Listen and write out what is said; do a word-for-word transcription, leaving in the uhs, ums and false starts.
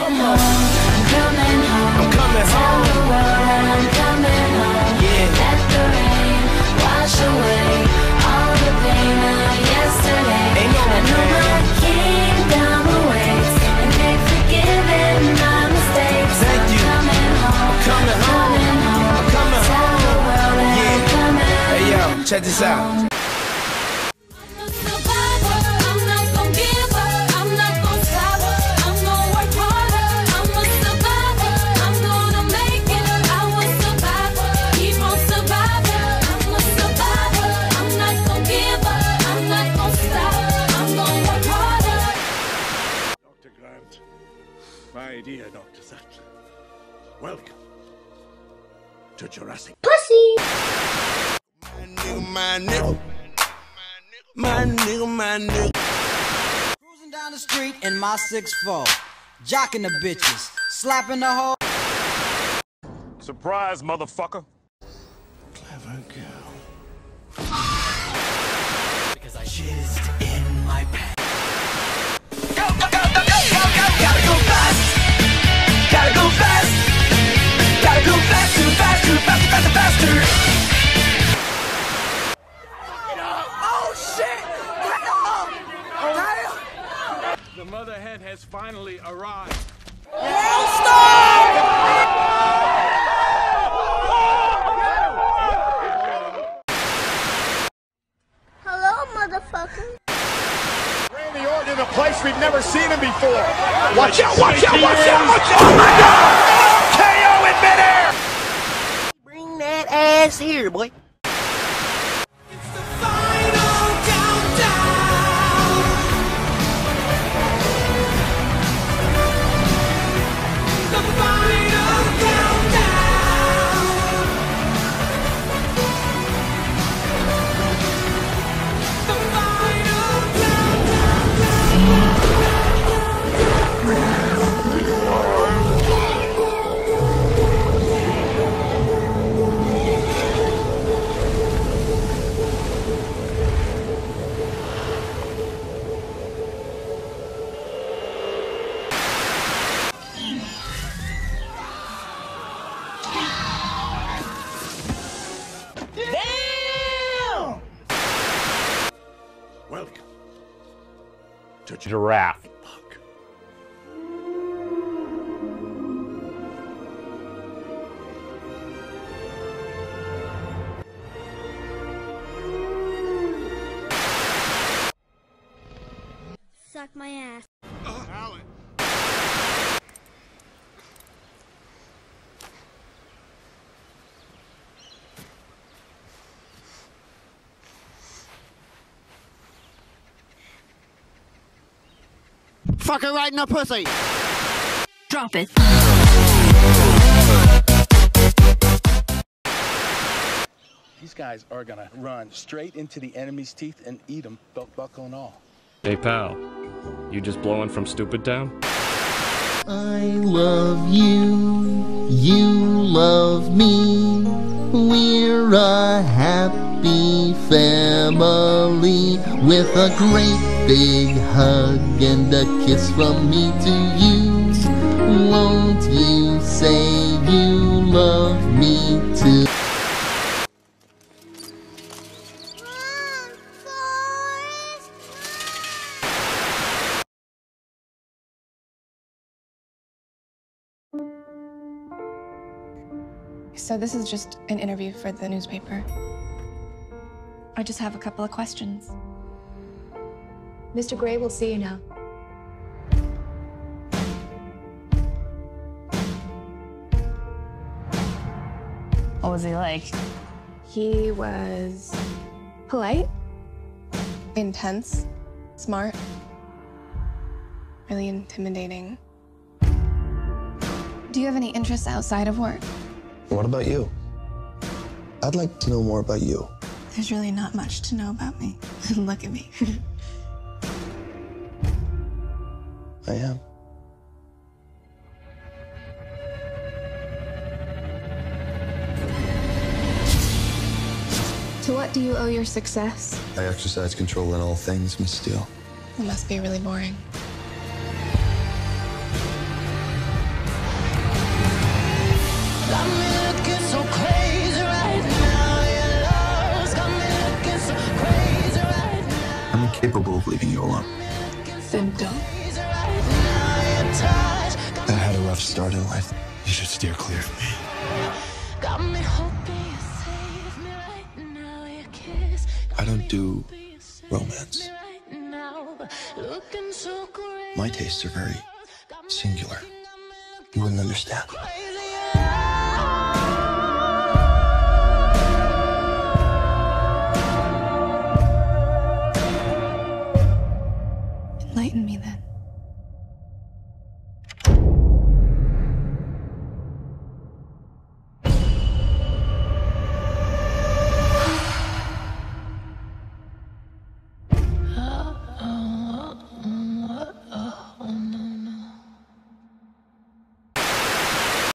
Come on. I'm coming home. I'm coming home. Tell the world that I'm coming home. Yeah. Let the rain wash away all the pain of yesterday. Ain't no I know my kingdom awaits, and they've forgiven my mistakes. Thank I'm you. coming home. I'm coming home. Coming home. I'm coming Tell home. the world that Yeah. I'm coming Hey yo, home. check this out. My dear Doctor Sattler, welcome to Jurassic. Pussy. My nigga, my nigga, my nigga, my nigga. Cruising down the street in my six four, jocking the bitches, slapping the hoe. Surprise, motherfucker. Clever girl. Because I jizzed in my pants. The mother hen has finally arrived. Hello, motherfucker. Randy Orton in a place we've never seen him before. Watch out, watch out, watch out, watch out! Oh my God! K O in midair! Bring that ass here, boy. Welcome to Giraffe. Park. Suck my ass. Alan. Fuck her right in the pussy. Drop it. These guys are gonna run straight into the enemy's teeth and eat them, belt buckle and all. Hey pal, you just blowing from Stupid Town? I love you, you love me. We're a happy family with a great big hug and a kiss from me to you. Won't you say you love me too? So this is just an interview for the newspaper. I just have a couple of questions. Mister Gray will see you now. What was he like? He was polite. Intense, smart, really intimidating. Do you have any interests outside of work? What about you? I'd like to know more about you. There's really not much to know about me. Look at me. I am. To what do you owe your success? I exercise control in all things, Miss Steele. It must be really boring. dumb. I had a rough start in life. You should steer clear of me. I don't do romance. My tastes are very singular. You wouldn't understand. Enlighten me then.